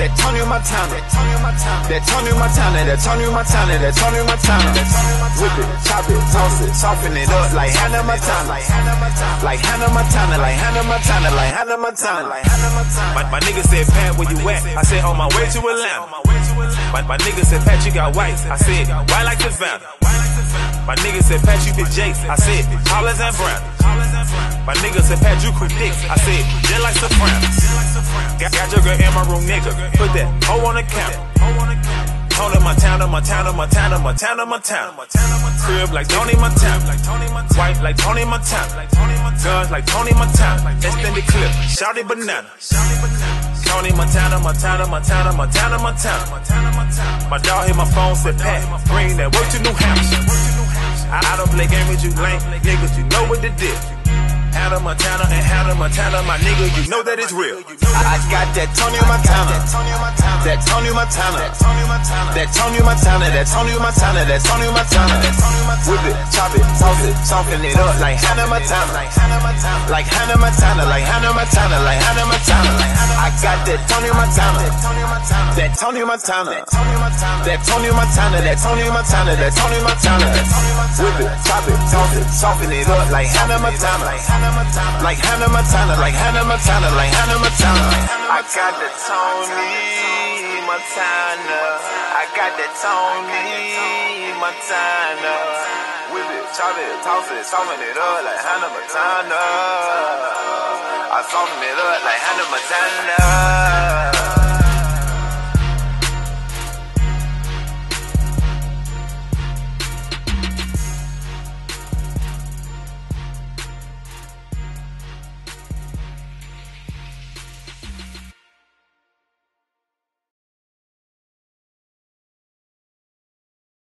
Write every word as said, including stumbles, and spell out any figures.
that Tony Montana, that Tony Montana, that Tony Montana, that Tony Montana. Whip it, chop it, toss it, soften it up like Hannah Montana, like Hannah Montana, like Hannah Montana, like Hannah Montana, like Hannah Montana. My, my nigga said, Pat, where you at? I said, on my way to Atlanta. My, my nigga said, Pat, you got white. I said, white like Savannah. My nigga said, Pat, you fit Jace. I said, Hollis and Brown. My nigga said, Pat, you crew dicks. I said, just like Sopranos. Got, got your girl in my room, nigga. Put that hoe on the counter. Tony Montana, Montana, Montana, Montana, Montana. Crib like Tony Montana. White like Tony Montana. Guns like Tony Montana. Extended clip, shouty banana. Tony Montana, Montana, Montana, Montana, Montana. My dog hit my phone, said, Pat, bring that work to New Hampshire. I, I don't play game with you lame niggas, you know what the deal. Hannah Montana and Hannah Montana, my nigga, you know that it's real. I got that Tony Montana, that Tony Montana, that Tony Montana, that Tony Montana, that Tony Montana. Whip it, chop it, toss it, soften it up like Hannah Montana, like Hannah Montana, like Hannah Montana, like Hannah Montana, like Hannah Montana. I got that Tony Montana, that Tony Montana, that Tony Montana, that Tony Montana, that Tony Montana. Whip it, chop it, toss it, soften it up like Hannah Montana, like Hannah Montana, like Hannah Montana, like Hannah Montana, like Hannah Montana. I got that Tony Montana, I got that Tony Montana. Whip it, chop it, toss it, soften it up like Hannah Montana. I soften it up like Hannah Montana.